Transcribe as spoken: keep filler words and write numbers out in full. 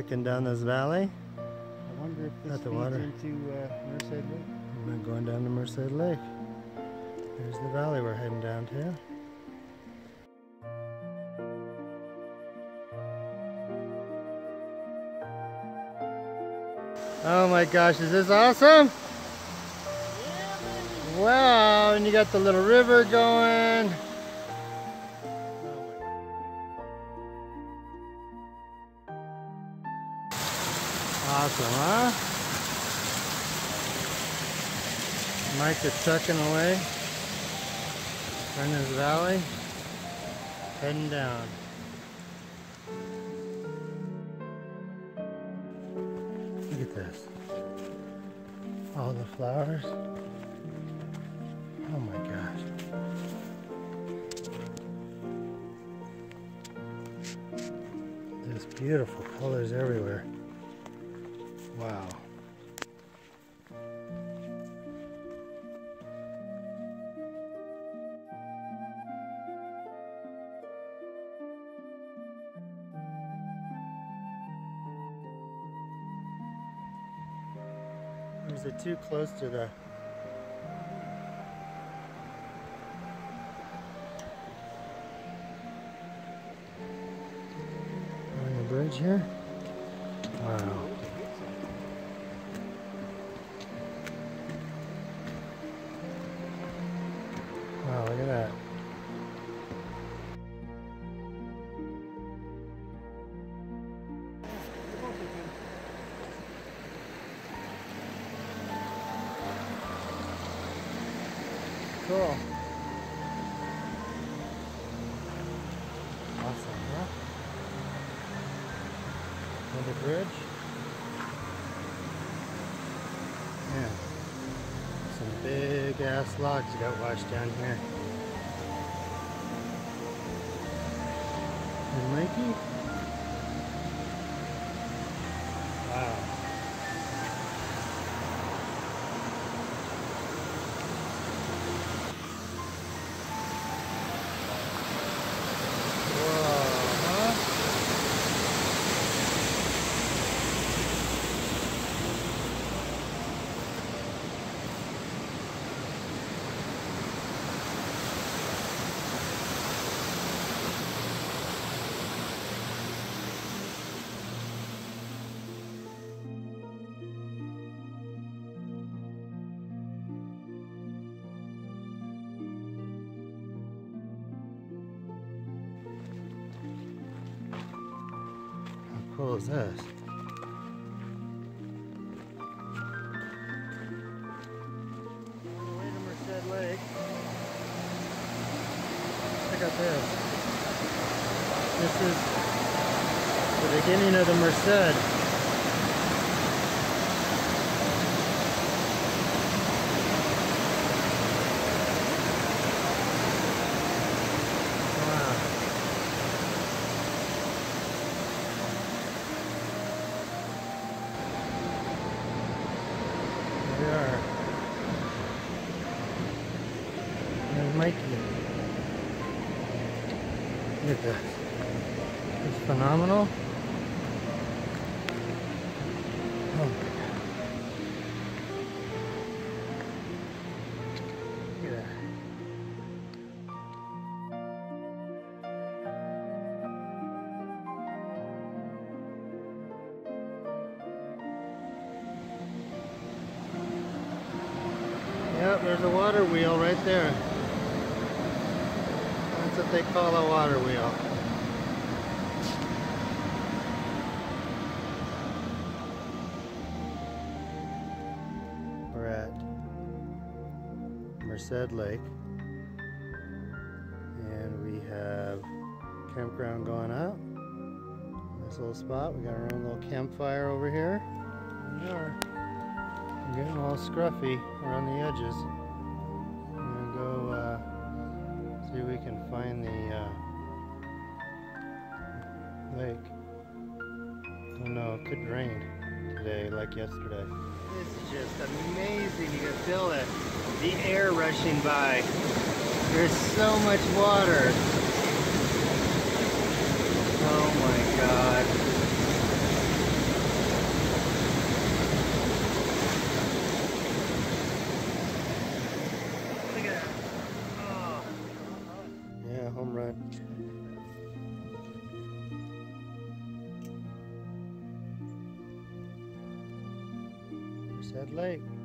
Hiking down this valley. I wonder if this At the feeds water. into uh, Merced Lake. We're going down to Merced Lake. There's the valley we're heading down to. Oh my gosh, is this awesome? Yeah, wow, and you got the little river going. Awesome, huh? Mike is trucking away. We're in this valley, heading down. Look at this. All the flowers. Oh my gosh. There's beautiful colors everywhere. Wow. Is it too close to the on the bridge here? Wow. Wow, look at that. Cool. Awesome, huh? Another bridge. Yeah. Some big ass logs got washed down here. And Mikey? Wow. How cool is this? On the way to Merced Lake. Check out this. This is the beginning of the Merced. We are. There's Mikey. Look at this. It's phenomenal. Oh my God. Look at that. Yep, there's a water wheel right there. That's what they call a water wheel. We're at Merced Lake, and we have campground going up. This little spot, we got our own little campfire over here. Here we are. I'm getting all scruffy around the edges. I'm gonna go uh, see if we can find the uh, lake. Don't know, it could rain today like yesterday. This is just amazing. You can feel it. The air rushing by. There's so much water. Oh my God. Merced Lake.